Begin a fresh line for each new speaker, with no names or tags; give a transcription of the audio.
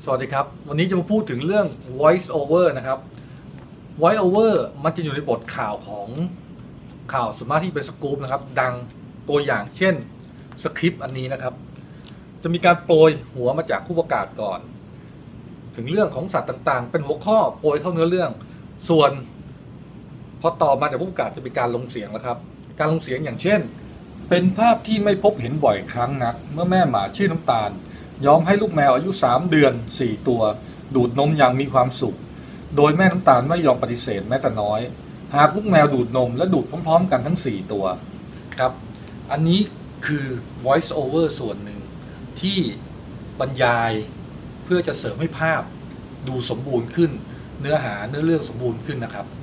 สวัสดีครับวันนี้จะมาพูดถึงเรื่อง voice over นะครับ voice over มันจะอยู่ในบทข่าวของข่าวส่วนมากที่เป็นสกู๊ปนะครับดังตัวอย่างเช่นสคริปต์อันนี้นะครับจะมีการโปรยหัวมาจากผู้ประกาศก่อนถึงเรื่องของสัตว์ต่างๆเป็นหัวข้อโปรยเข้าเนื้อเรื่องส่วนพอต่อมาจากผู้ประกาศจะมีการลงเสียงแล้วครับการลงเสียงอย่างเช่นเป็นภาพที่ไม่พบเห็นบ่อยครั้งนักเมื่อแม่หมาชื่อน้ำตาลยอมให้ลูกแมวอายุ3 เดือน4 ตัวดูดนมอย่างมีความสุขโดยแม่น้ำตาลไม่ยอมปฏิเสธแม้แต่น้อยหากลูกแมวดูดนมและดูดพร้อมๆกันทั้ง4 ตัวครับอันนี้คือ voice over ส่วนหนึ่งที่บรรยายเพื่อจะเสริมให้ภาพดูสมบูรณ์ขึ้นเนื้อเรื่องสมบูรณ์ขึ้นนะครับ